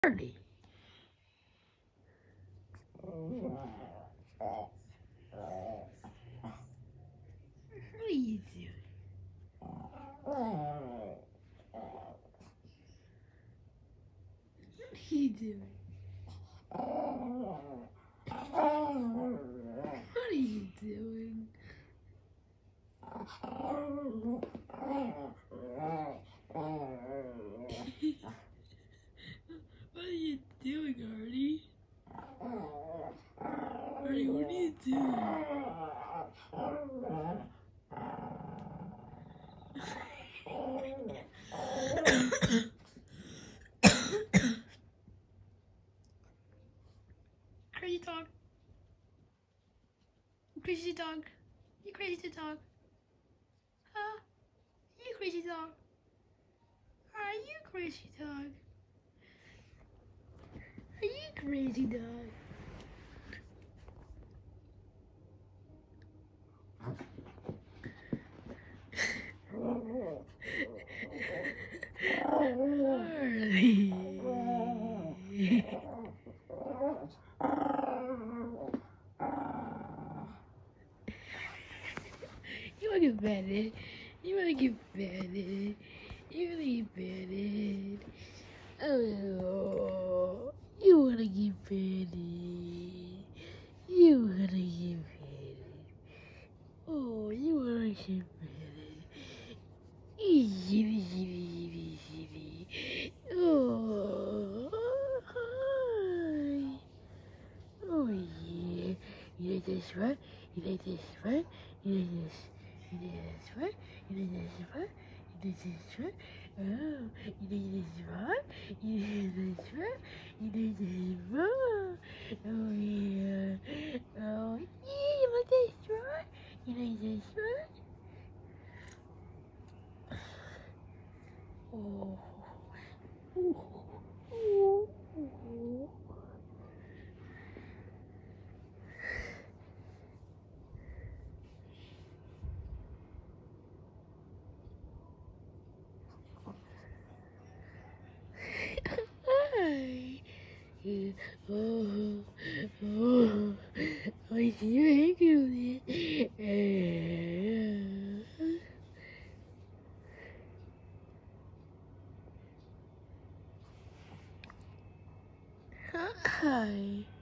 Dirty. What are you doing? What are you doing? What are you doing? What are you doing, Artie? Artie, what are you doing? Crazy dog. You crazy dog. You crazy dog. Huh? You crazy dog. Are you crazy dog? Are you crazy dog? You wanna get bedded? You wanna get bedded? You wanna get bedded? Oh, you wanna get bedded? You wanna get bedded? Oh, you wanna get bedded? Oh, hi. Oh yeah. You like this, right? You like this, right? You like this. You like this, right? You like this, right? You like this, right? Oh, you like this, right? You like this, right? You like this, right? Oh yeah. Oh yeah, you like this, right? You like this, right? Oh. Ooh. Ooh. Ooh. Hi. Oh, oh, I see your hair, Hi.